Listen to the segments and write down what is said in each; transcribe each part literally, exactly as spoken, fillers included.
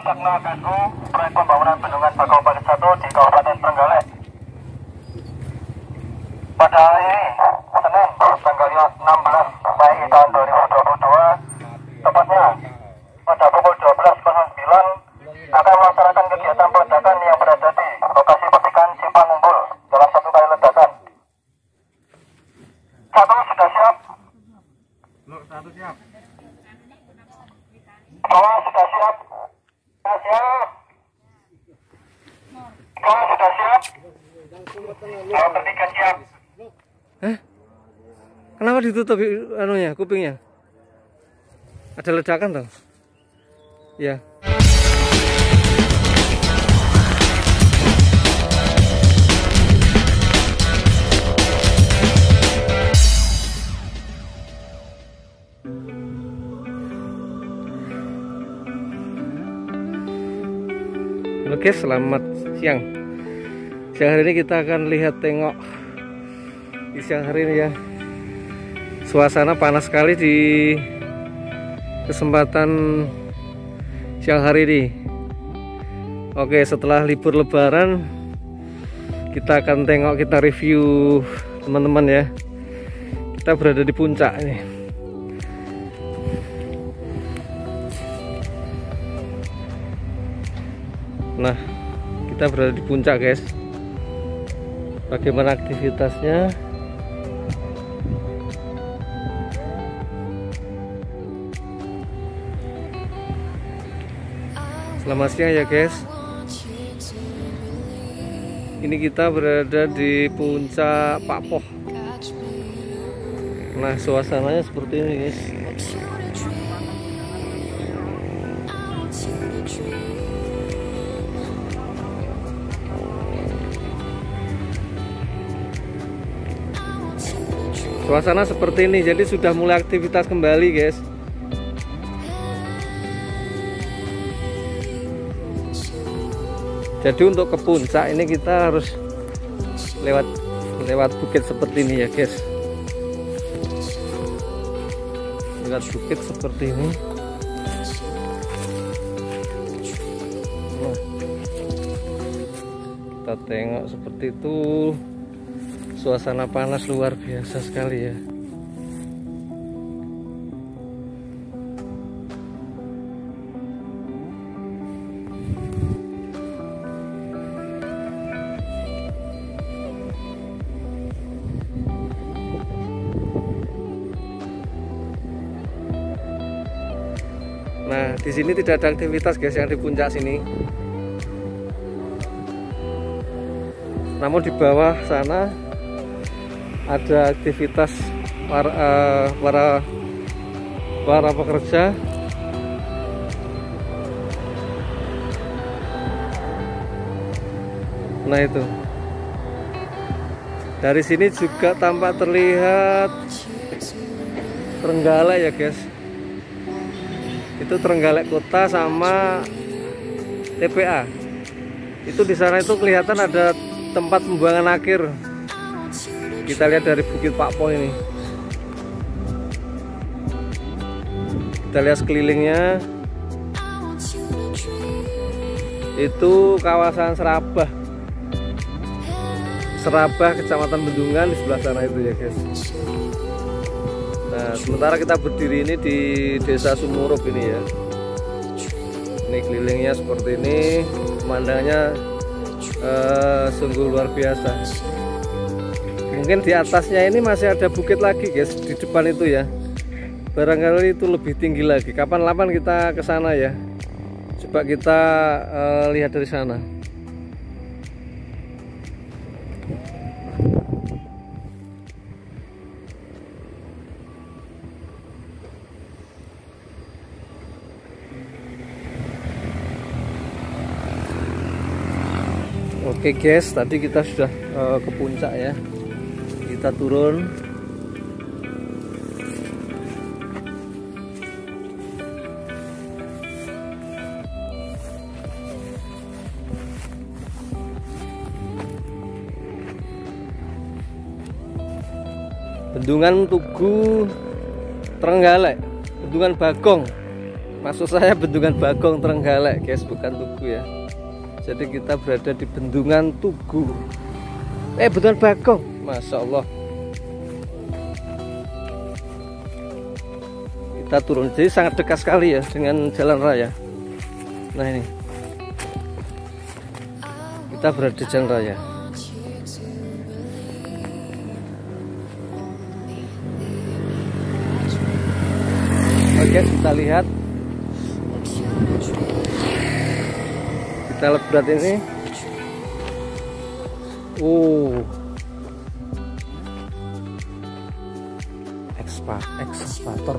Sakna K S U, proyek pembangunan bendungan Kabupaten satu di Kabupaten Trenggalek. Pada hari ini, Senin, tanggal enam belas Mei tahun dua ribu dua puluh dua, tepatnya pada pukul dua belas sembilan akan melaksanakan kegiatan peledakan yang berada di lokasi petikan Simpang Umbul dalam satu kali ledakan. Satu sudah siap. Satu siap. Dua sudah siap. Sudah siap. Dua sudah siap. Dua ketiga siap. Eh? Kenapa ditutup anunya, kupingnya? Ada ledakan toh? Ya. Halo guys, selamat siang. Siang hari ini kita akan lihat tengok di siang hari ini ya. Suasana panas sekali di kesempatan siang hari ini. Oke, setelah libur lebaran kita akan tengok, kita review teman-teman ya. Kita berada di puncak ini. Nah, kita berada di puncak guys. Bagaimana aktivitasnya? Selamat siang ya guys. Ini kita berada di puncak Pak Poh. Nah, suasananya seperti ini guys. Suasana seperti ini, jadi sudah mulai aktivitas kembali guys. Jadi untuk ke puncak ini kita harus lewat lewat bukit seperti ini ya guys. Lewat bukit seperti ini. Nah, kita tengok seperti itu. Suasana panas luar biasa sekali ya. Nah, di sini tidak ada aktivitas guys yang di puncak sini. Namun di bawah sana ada aktivitas para uh, para para pekerja. Nah itu, dari sini juga tampak terlihat Trenggalek ya guys. Itu Trenggalek kota sama T P A. Itu di sana itu kelihatan ada tempat pembuangan akhir. Kita lihat dari Bukit Pak Poh ini. Kita lihat sekelilingnya. Itu kawasan Serabah. Serabah, Kecamatan Bendungan di sebelah sana itu ya guys. Nah, sementara kita berdiri ini di Desa Sumurup ini ya. Ini kelilingnya seperti ini. Pemandangannya uh, sungguh luar biasa. Mungkin di atasnya ini masih ada bukit lagi guys, di depan itu ya. Barangkali itu lebih tinggi lagi. Kapan-kapan kita ke sana ya. Coba kita uh, lihat dari sana. Oke guys, tadi kita sudah uh, ke puncak ya. Kita turun. Bendungan Tugu Trenggalek, Bendungan Bagong. Maksud saya Bendungan Bagong Trenggalek guys, bukan Tugu ya. Jadi kita berada di Bendungan Tugu. Eh Bendungan Bagong, Masya Allah. Kita turun, jadi sangat dekat sekali ya dengan jalan raya. Nah ini kita berada di jalan raya. Oke, kita lihat. Kita lihat berat ini. Uh. Ekspa, ekskavator.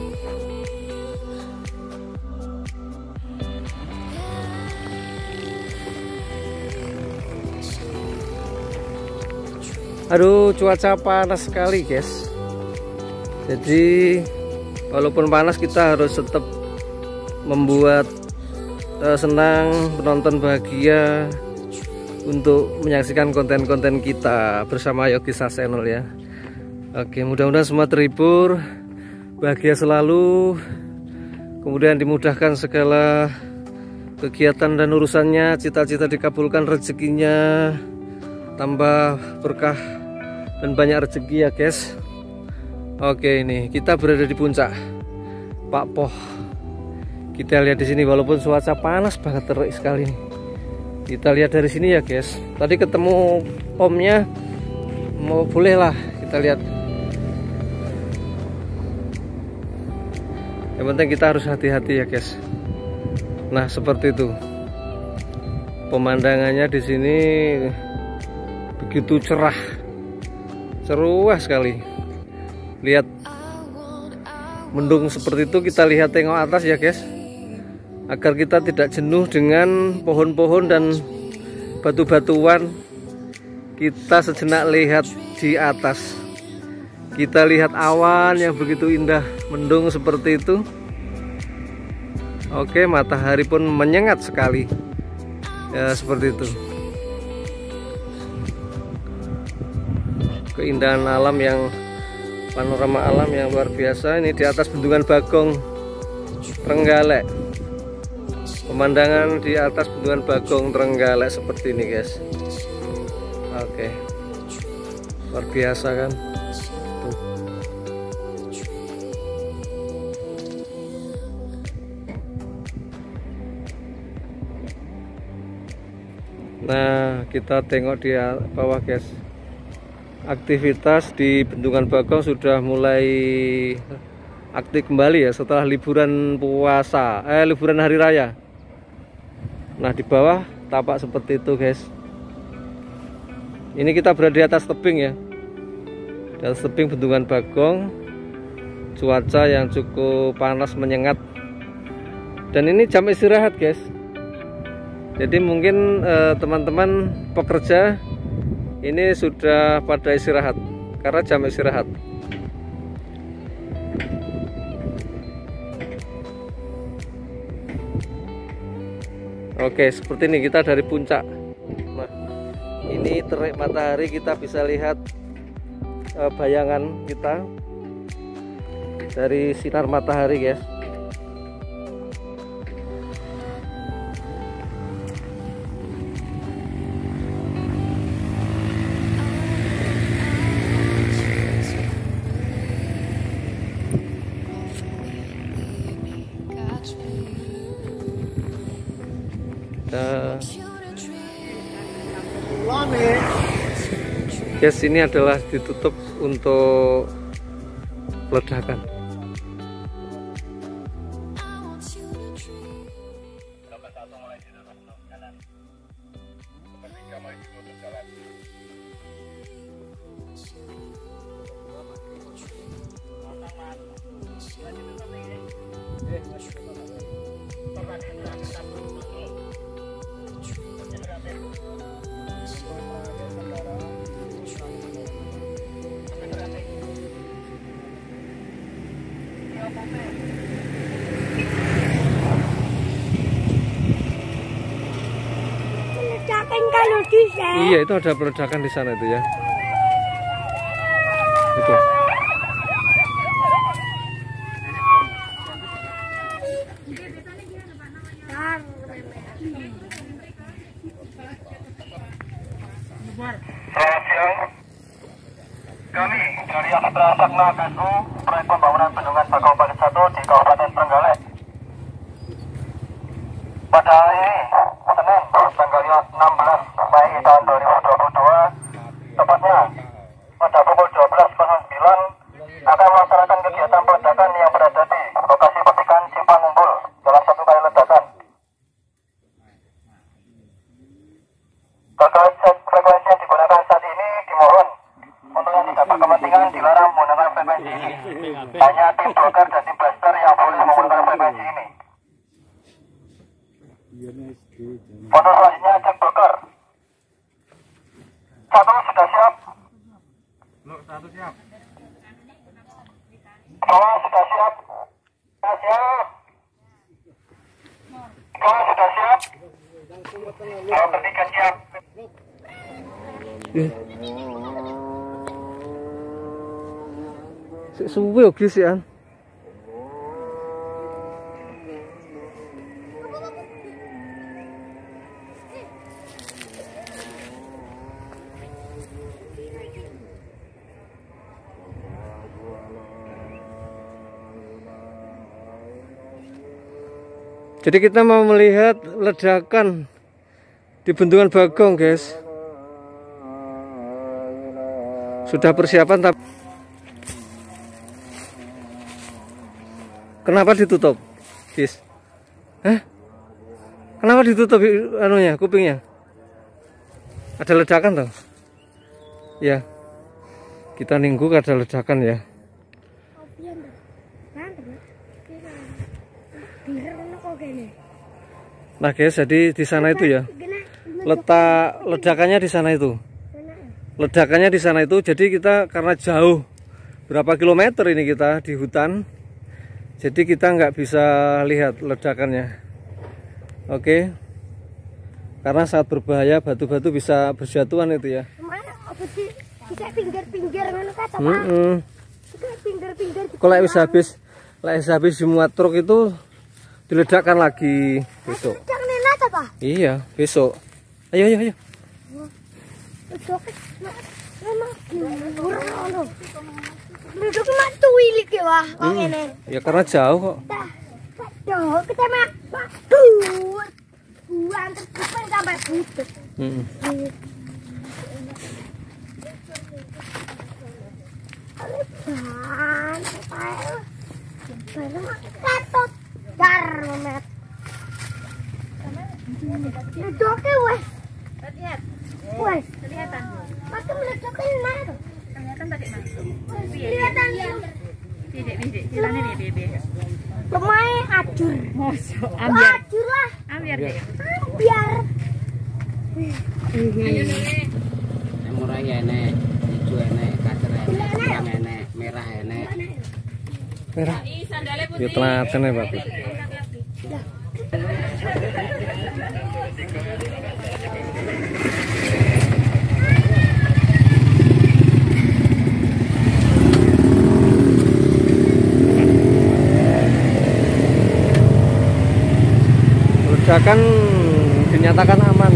Aduh, cuaca panas sekali guys. Jadi walaupun panas kita harus tetap membuat uh, senang, penonton bahagia untuk menyaksikan konten-konten kita bersama Yogi Sas Channel ya. Oke, mudah-mudahan semua terhibur, bahagia selalu, kemudian dimudahkan segala kegiatan dan urusannya, cita-cita dikabulkan, rezekinya tambah berkah dan banyak rezeki ya guys. Oke, ini kita berada di puncak Pak Poh. Kita lihat di sini walaupun cuaca panas banget, terik sekali nih. Kita lihat dari sini ya guys. Tadi ketemu omnya, mau boleh lah kita lihat. Yang penting kita harus hati-hati ya guys. Nah seperti itu. Pemandangannya di sini begitu cerah, cerah sekali. Lihat mendung seperti itu, kita lihat tengok atas ya guys, agar kita tidak jenuh dengan pohon-pohon dan batu-batuan. Kita sejenak lihat di atas, kita lihat awan yang begitu indah, mendung seperti itu. Oke, matahari pun menyengat sekali ya, seperti itu. Keindahan alam yang panorama alam yang luar biasa. Ini di atas Bendungan Bagong Trenggalek. Pemandangan di atas Bendungan Bagong Trenggalek seperti ini guys. Oke, luar biasa kan. Tuh. Nah kita tengok di bawah guys. Aktivitas di Bendungan Bagong sudah mulai aktif kembali ya setelah liburan puasa, eh liburan hari raya. Nah di bawah tampak seperti itu guys. Ini kita berada di atas tebing ya, di atas tebing Bendungan Bagong. Cuaca yang cukup panas menyengat. Dan ini jam istirahat guys. Jadi mungkin teman-teman eh, pekerja ini sudah pada istirahat karena jam istirahat. Oke, seperti ini kita dari puncak. Nah, ini terik matahari, kita bisa lihat uh, bayangan kita dari sinar matahari guys. Guys, ini adalah ditutup untuk ledakan. Iya, itu ada peledakan di sana itu ya. Itu. dari Astra Sakna K S U, proyek pembangunan bendungan Bagong Parit satu di Kabupaten Trenggalek. Pada hari ini, Senin, tanggal enam belas Mei tahun dua ribu dua puluh dua, tepatnya pada pukul dua belas sembilan akan melaksanakan kegiatan peledakan yang berada di lokasi petikan Simpang Umbul, dalam satu kali ledakan. Terkait frekuensi yang digunakan saat ini, dimohon untuk yang tidak berkepentingan dilarang menggunakan frekuensi ini. Hanya tim broker dan tim blaster yang boleh menggunakan frekuensi ini. Foto selanjutnya cek broker. Satu sudah siap. Lo satu siap. Dua sudah siap. Sudah siap. Dua sudah siap. Dua ketiga siap. Eh. Sik suwe yo guys ya. Jadi kita mau melihat ledakan di Bendungan Bagong, guys. Sudah persiapan tapi kenapa ditutup, guys? Hah? Kenapa ditutup anunya, kupingnya? Ada ledakan toh? Ya. Kita nunggu ada ledakan ya. Nah guys, jadi di sana itu ya, letak ledakannya di sana itu, ledakannya di sana itu. Jadi kita karena jauh berapa kilometer ini kita di hutan, jadi kita nggak bisa lihat ledakannya. Oke, karena sangat berbahaya, batu-batu bisa berjatuhan itu ya. Kalau bisa habis, kalau bisa habis semua truk itu diledakkan lagi besok. Iya, besok. Ayo, ayo, ayo. Hmm, ya karena jauh kok. Hmm. Ledoknya wes, wes, kelihatan. Maka meledoknya mana? Kelihatan tadi mas. Kelihatan. Bidek bidek, jalannya bidek bidek. Lumayan acur. Ambiar. Acur lah. Ambiar deh. Ambiar. Ayo nih. Murah ya nek, hijau enek, kacer enek, hitam enek, merah enek. Merah. Ya telaten ya Pak. Ledakan dinyatakan aman.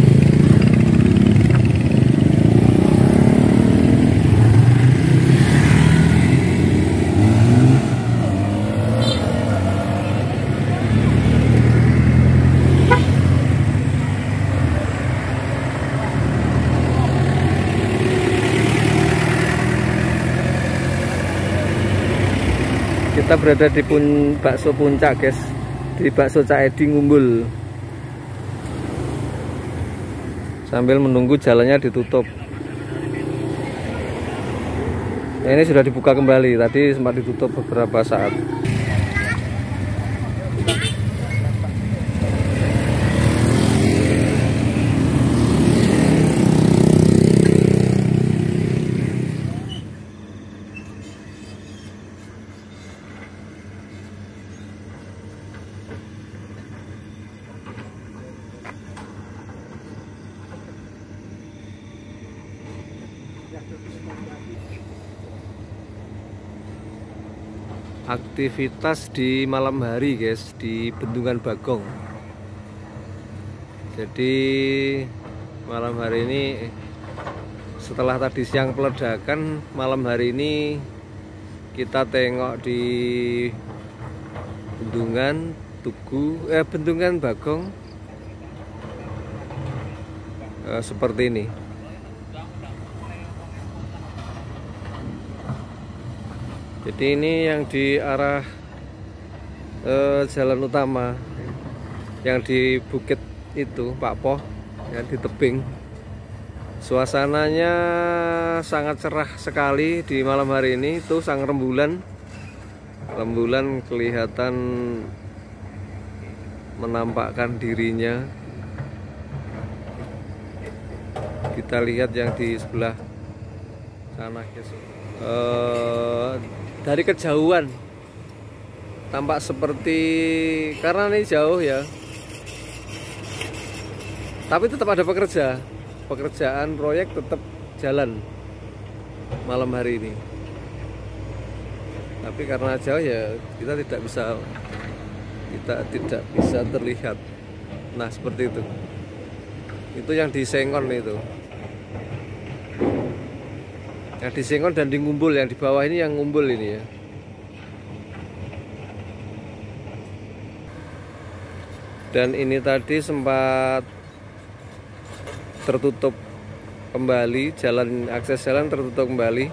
Kita berada di pun bakso puncak guys, di bakso Cak Edi Ngumbul, sambil menunggu jalannya ditutup. Nah, ini sudah dibuka kembali, tadi sempat ditutup beberapa saat. Aktivitas di malam hari guys di Bendungan Bagong. Jadi malam hari ini setelah tadi siang peledakan, malam hari ini kita tengok di Bendungan Tugu, eh Bendungan Bagong eh, seperti ini. Jadi ini yang di arah eh, jalan utama, yang di bukit itu Pak Poh, yang di tebing. Suasananya sangat cerah sekali di malam hari ini. Itu sang rembulan, rembulan kelihatan menampakkan dirinya. Kita lihat yang di sebelah sana, guys. Uh, dari kejauhan tampak seperti, karena ini jauh ya, tapi tetap ada pekerja. Pekerjaan proyek tetap jalan malam hari ini. Tapi karena jauh ya kita tidak bisa kita tidak bisa terlihat. Nah seperti itu. Itu yang di Sengon itu. Yang di Sengon dan di Ngumbul, yang di bawah ini yang Ngumbul ini ya. Dan ini tadi sempat tertutup kembali, jalan akses jalan tertutup kembali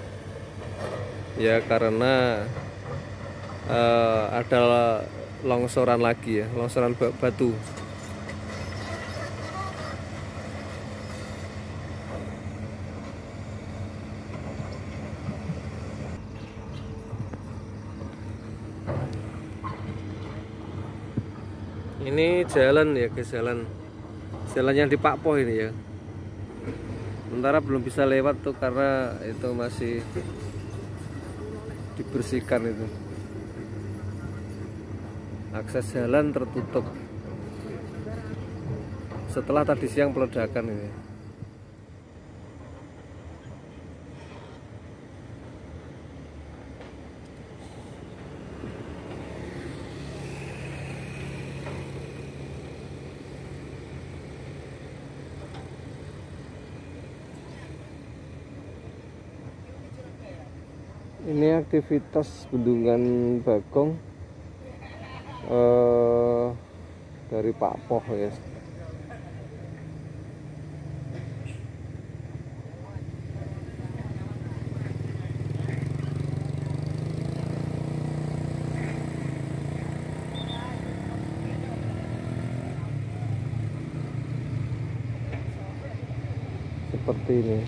ya, karena uh, ada longsoran lagi ya, longsoran batu. Ini jalan ya guys, jalan jalan yang di Pak Poh ini ya. Sementara belum bisa lewat tuh karena itu masih dibersihkan itu. Akses jalan tertutup setelah tadi siang peledakan ini. Ini aktivitas Bendungan Bagong eh, dari Pak Poh ya. Seperti ini.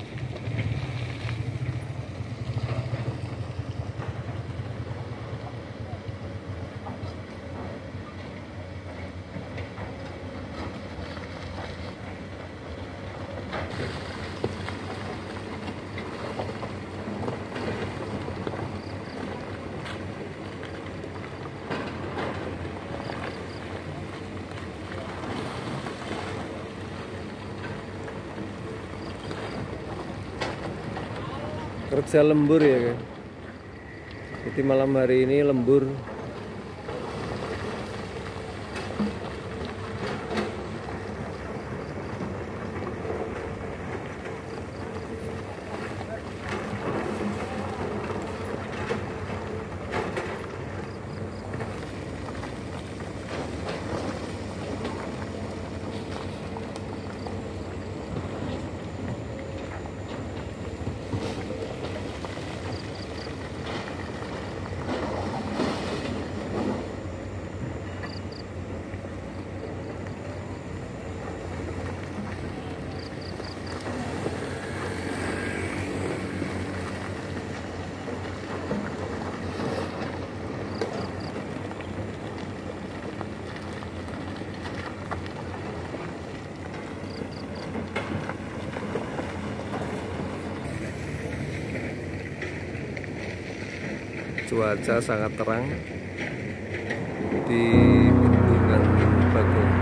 Kerja lembur ya kan. Jadi malam hari ini lembur. Cuaca sangat terang di Bendungan Bagong.